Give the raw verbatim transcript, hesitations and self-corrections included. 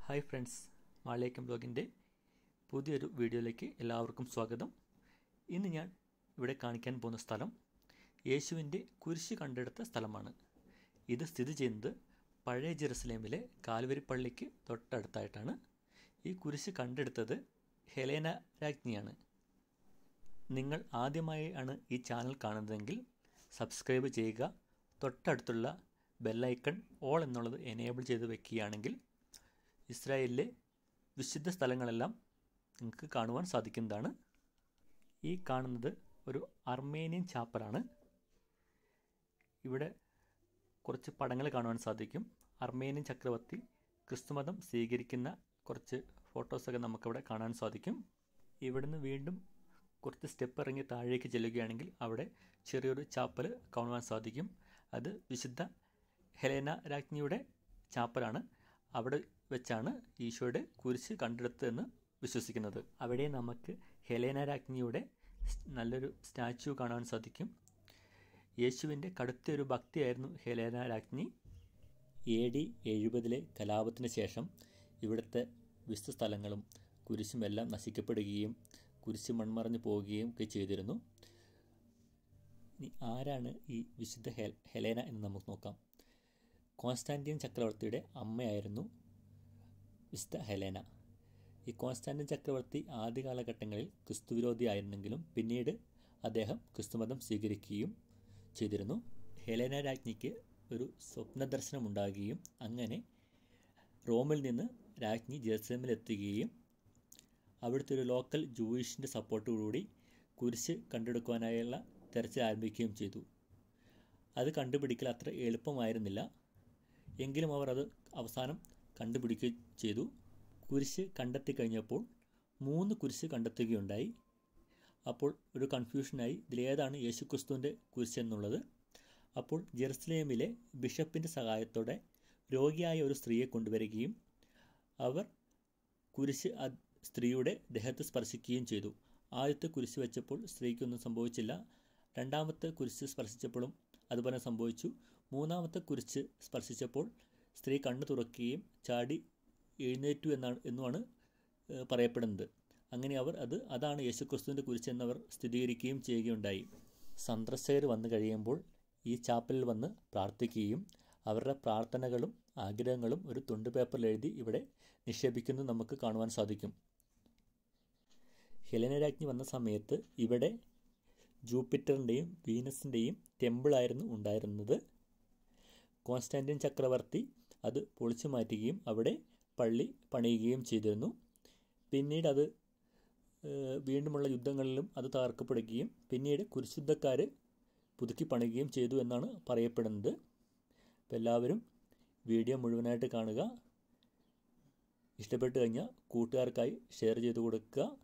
Hi friends, മാളിയേക്കം ബ്ലോഗിൻ്റെ പുതിയൊരു വീഡിയോയിലേക്ക് എല്ലാവർക്കും സ്വാഗതം. ഇന്ന് ഞാൻ ഇവിടെ കാണിക്കാൻ പോകുന്ന സ്ഥലം യേശുവിൻ്റെ കുരിശ് കണ്ടെടുത്ത സ്ഥലമാണ്. ഇത് സ്ഥിതി ചെയ്യുന്നത് പഴയ ജെറുസലേമിലെ കാൽവരി പള്ളിക്ക് തൊട്ടടുത്തായിട്ടാണ്. ഈ കുരിശ് കണ്ടെടുത്തത് ഹെലേന രാജ്ഞിയാണ്. നിങ്ങൾ ആദ്യമായി ആണ് ഈ ചാനൽ കാണുന്നതെങ്കിൽ സബ്സ്ക്രൈബ് ചെയ്യുക. തൊട്ടടുത്തുള്ള ബെല്ലൈക്കൺ ഓൾ എന്നുള്ളത് എനേബിൾ ചെയ്ത് വെക്കുകയാണെങ്കിൽ ഇസ്രായേലിലെ വിശുദ്ധ സ്ഥലങ്ങളെല്ലാം നിങ്ങൾക്ക് കാണുവാൻ സാധിക്കുന്നതാണ്. ഈ കാണുന്നത് ഒരു അർമേനിയൻ ചാപ്പലാണ്. ഇവിടെ കുറച്ച് പടങ്ങൾ കാണുവാൻ സാധിക്കും. അർമേനിയൻ ചക്രവർത്തി ക്രിസ്തുമതം സ്വീകരിക്കുന്ന കുറച്ച് ഫോട്ടോസൊക്കെ നമുക്കിവിടെ കാണാൻ സാധിക്കും. ഇവിടുന്ന് വീണ്ടും കുറച്ച് സ്റ്റെപ്പ് ഇറങ്ങി താഴേക്ക് ചെല്ലുകയാണെങ്കിൽ അവിടെ ചെറിയൊരു ചാപ്പൽ കാണുവാൻ സാധിക്കും. അത് വിശുദ്ധ ഹെലേന രാജ്ഞിയുടെ ചാപ്പലാണ്. അവിടെ വെച്ചാണ് ഈശോയുടെ കുരിശ് കണ്ടെടുത്തതെന്ന് വിശ്വസിക്കുന്നത്. അവിടെ നമുക്ക് ഹെലേന രാജ്ഞിയുടെ നല്ലൊരു സ്റ്റാച്യു കാണാൻ സാധിക്കും. യേശുവിൻ്റെ കടുത്തൊരു ഭക്തിയായിരുന്നു ഹെലേന രാജ്ഞി. എ ഡി എഴുപതിലെ കലാപത്തിന് ശേഷം ഇവിടുത്തെ വിശുദ്ധ സ്ഥലങ്ങളും കുരിശും എല്ലാം നശിക്കപ്പെടുകയും കുരിശ് മൺമറഞ്ഞു പോവുകയും ഒക്കെ ചെയ്തിരുന്നു. ഇനി ആരാണ് ഈ വിശുദ്ധ ഹെ ഹെലേന എന്ന് നമുക്ക് നോക്കാം. കോൺസ്റ്റാന്റിൻ ചക്രവർത്തിയുടെ അമ്മയായിരുന്നു വിശുദ്ധ ഹെലേന. ഈ കോൺസ്റ്റാന്റിൻ ചക്രവർത്തി ആദ്യ കാലഘട്ടങ്ങളിൽ ക്രിസ്തുവിരോധിയായിരുന്നെങ്കിലും പിന്നീട് അദ്ദേഹം ക്രിസ്തുമതം സ്വീകരിക്കുകയും ചെയ്തിരുന്നു. ഹെലേന രാജ്ഞിക്ക് ഒരു സ്വപ്ന ദർശനമുണ്ടാകുകയും അങ്ങനെ റോമിൽ നിന്ന് രാജ്ഞി ജെറുസലേമിലെത്തുകയും അവിടുത്തെ ഒരു ലോക്കൽ ജൂയിഷിൻ്റെ സപ്പോർട്ടോടുകൂടി കുരിശ് കണ്ടെടുക്കുവാനായുള്ള തെരച്ചിൽ ആരംഭിക്കുകയും ചെയ്തു. അത് കണ്ടുപിടിക്കൽ അത്ര എളുപ്പമായിരുന്നില്ല. എങ്കിലും അവർ അത് അവസാനം കണ്ടുപിടിക്കുകയും ചെയ്തു. കുരിശ് കണ്ടെത്തി കഴിഞ്ഞപ്പോൾ മൂന്ന് കുരിശ് കണ്ടെത്തുകയുണ്ടായി. അപ്പോൾ ഒരു കൺഫ്യൂഷനായി ഇതിലേതാണ് യേശുക്രിസ്തുവിൻ്റെ കുരിശ് എന്നുള്ളത്. അപ്പോൾ ജെറുസലേമിലെ ബിഷപ്പിൻ്റെ സഹായത്തോടെ രോഗിയായ ഒരു സ്ത്രീയെ കൊണ്ടുവരികയും അവർ കുരിശ് ആ സ്ത്രീയുടെ ദേഹത്ത് സ്പർശിക്കുകയും ചെയ്തു. ആദ്യത്തെ കുരിശ് വെച്ചപ്പോൾ സ്ത്രീക്കൊന്നും സംഭവിച്ചില്ല. രണ്ടാമത്തെ കുരിശ് സ്പർശിച്ചപ്പോഴും അതുപോലെ സംഭവിച്ചു. മൂന്നാമത്തെ കുരിശ് സ്പർശിച്ചപ്പോൾ സ്ത്രീ കണ്ണു തുറക്കുകയും ചാടി എഴുന്നേറ്റു എന്നാണ് എന്നുമാണ് പറയപ്പെടുന്നത്. അങ്ങനെ അവർ അത് അതാണ് യേശുക്രിസ്തുവിൻ്റെ കുരിശ് എന്നവർ സ്ഥിരീകരിക്കുകയും ചെയ്യുകയുണ്ടായി. സന്ദർശകർ വന്നു കഴിയുമ്പോൾ ഈ ചാപ്പലിൽ വന്ന് പ്രാർത്ഥിക്കുകയും അവരുടെ പ്രാർത്ഥനകളും ആഗ്രഹങ്ങളും ഒരു തുണ്ട് പേപ്പറിൽ എഴുതി ഇവിടെ നിക്ഷേപിക്കുന്നത് നമുക്ക് കാണുവാൻ സാധിക്കും. ഹെലേന രാജ്ഞി വന്ന സമയത്ത് ഇവിടെ ജൂപ്പിറ്ററിൻ്റെയും വീനസിൻ്റെയും ടെമ്പിളായിരുന്നു ഉണ്ടായിരുന്നത്. കോൺസ്റ്റാന്റിൻ ചക്രവർത്തി അത് പൊളിച്ചു മാറ്റുകയും അവിടെ പള്ളി പണിയുകയും ചെയ്തിരുന്നു. പിന്നീട് അത് വീണ്ടുമുള്ള യുദ്ധങ്ങളിലും അത് തകർക്കപ്പെടുകയും പിന്നീട് കുരിശുദ്ധക്കാർ പുതുക്കി പണിയുകയും ചെയ്തു എന്നാണ് പറയപ്പെടുന്നത്. അപ്പോൾ എല്ലാവരും വീഡിയോ മുഴുവനായിട്ട് കാണുക. ഇഷ്ടപ്പെട്ട് കഴിഞ്ഞാൽ കൂട്ടുകാർക്കായി ഷെയർ ചെയ്ത് കൊടുക്കുക.